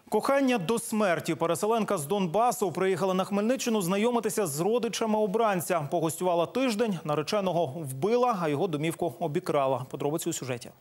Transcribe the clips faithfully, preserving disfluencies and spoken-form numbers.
Кохання до смерті. Переселенка з Донбасу приїхала на Хмельниччину знайомитися з родичами обранця. Погостювала тиждень, нареченого вбила, а його домівку обікрала. Подробиці у сюжеті.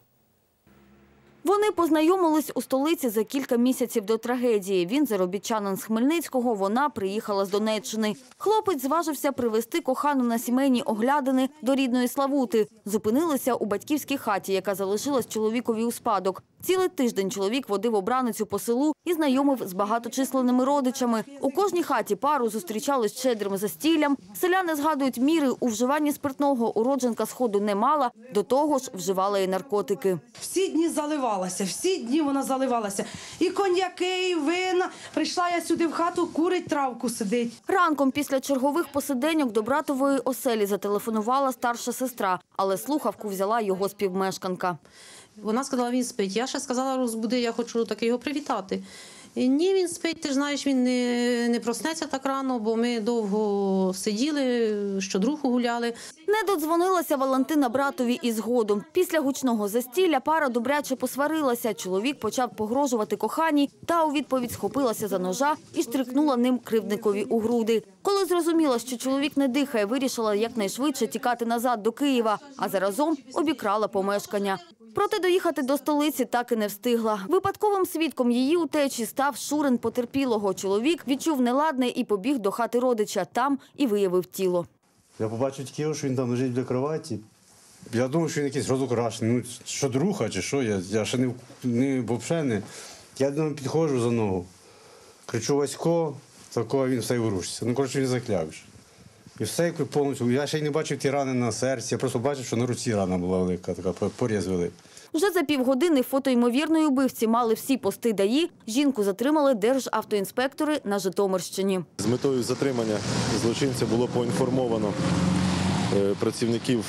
Вони познайомились у столиці за кілька місяців до трагедії. Він заробітчанин з Хмельницького, вона приїхала з Донеччини. Хлопець зважився привезти кохану на сімейні оглядини до рідної Славути. Зупинилися у батьківській хаті, яка залишилась чоловікові у спадок. Цілий тиждень чоловік водив обраницю по селу і знайомив з багаточисленними родичами. У кожній хаті пару зустрічали з щедрим застіллям. Селяни згадують, міри у вживанні спиртного уродженка Сходу не мала, до того ж вживала і наркотики. Всі дні заливалася, всі дні вона заливалася. І коньяки, і вина. Прийшла я сюди в хату, курить, травку сидить. Ранком після чергових посиденьок до братової оселі зателефонувала старша сестра, але слухавку взяла його співмешканка. Вона сказала, він спить. Я ще сказала, розбуди, я хочу таки його привітати. І ні, він спить, ти ж знаєш, він не, не проснеться так рано, бо ми довго сиділи, щодруху гуляли. Не додзвонилася Валентина братові і згодом. Після гучного застілля пара добряче посварилася. Чоловік почав погрожувати коханій, та у відповідь схопилася за ножа і штрикнула ним кривдникові у груди. Коли зрозуміла, що чоловік не дихає, вирішила якнайшвидше тікати назад до Києва, а заразом обікрала помешкання. Проте доїхати до столиці так і не встигла. Випадковим свідком її утечі став Шурин потерпілого. Чоловік відчув неладне і побіг до хати родича. Там і виявив тіло. Я побачив тільки, що він там лежить біля кроваті. Я думав, що він якийсь розукрашений. Ну, що друга чи що, я, я ще не, не, взагалі не. Я до нього підходжу за ногу, кричу Васько, такого він все й ворушиться. Ну, коротше, він закляв. І все, як повністю. Я ще й не бачив ті рани на серці, я просто бачив, що на руці рана була велика, така поріз великий. Вже за півгодини фото ймовірної убивці мали всі пости ДАІ. Жінку затримали державтоінспектори на Житомирщині. З метою затримання злочинця було поінформовано працівників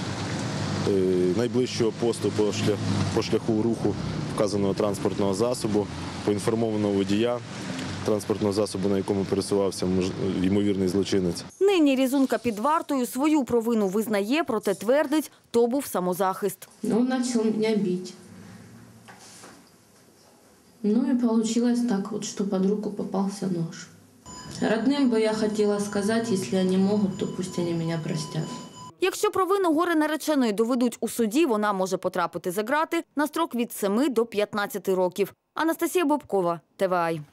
найближчого посту по шляху руху вказаного транспортного засобу, поінформовано водія транспортного засобу, на якому пересувався ймовірний злочинець. Нині Різунка під вартою, свою провину визнає, проте твердить, то був самозахист. Он начал меня бить. Ну и получилось так вот, что под руку попался нож. Родным бы я хотела сказать, если они могут, то пусть они меня простят. Якщо провину горе-нареченої доведуть у суді, вона може потрапити за ґрати на строк від семи до п'ятнадцяти років. Анастасія Бобкова, ТВАЙ.